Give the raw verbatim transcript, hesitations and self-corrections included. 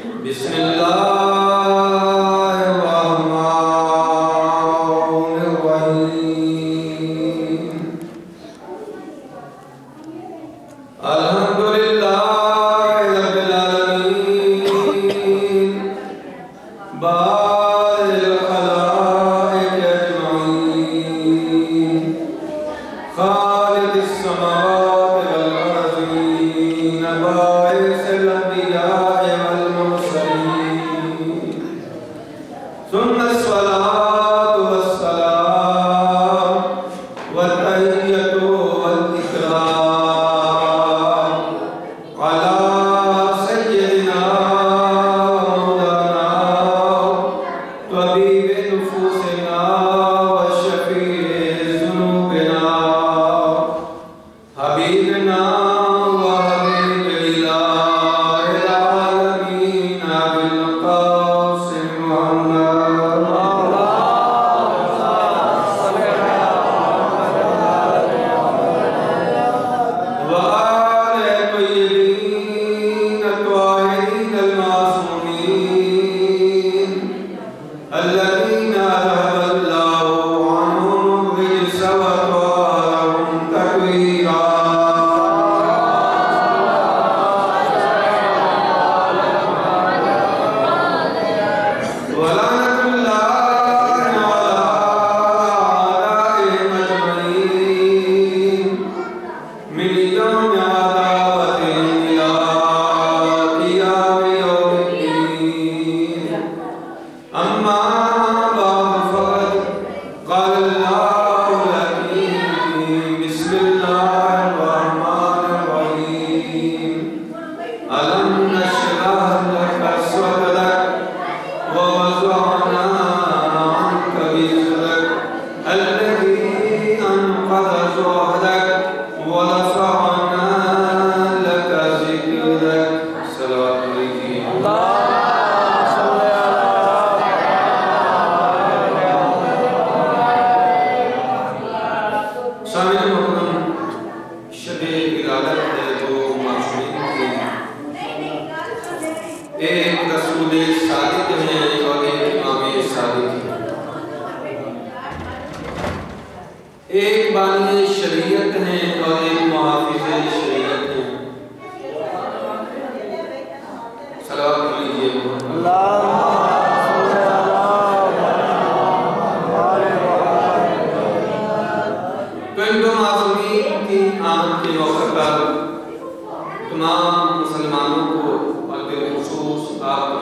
بسم اللہ الرحمن الرحیم الحمدللہ رب العالمین بارئ الخلائق اجمعین خالق السماوات والارضین باعث الانبیاء ثم الصلاة والسلام والتحية والإكرام على سيدنا مولانا طبيب نفوسنا وشفيع ذنوبنا حبيبنا وحبيب إله العالمين بالقاسم محمد الذين أذهب الله عنهم الرجس وطهرهم تطهيرا ولعنة الله على أعدائهم أجمعين من يوم عداوتهم إلى قيام يوم الدين أما بعد فقد قال الله الحكيم بسم الله الرحمن الرحيم ألم نشرح لك صدرك ووضعنا عنك وزرك الذي أنقض ظهرك ورفعنا لك ذكرك صلوات عليك سامعین محترم، شب ولادت ہے جو معصومین کی ایک رسول صادق ہیں اور ایک امام صادق ہیں، ایک بانی شریعت ہیں اور ایک محافظ شریعت ہیں۔ صلوات علیہ اللہ آمد کے موقع پر تمام مسلمانوں کو اور بالخصوص آپ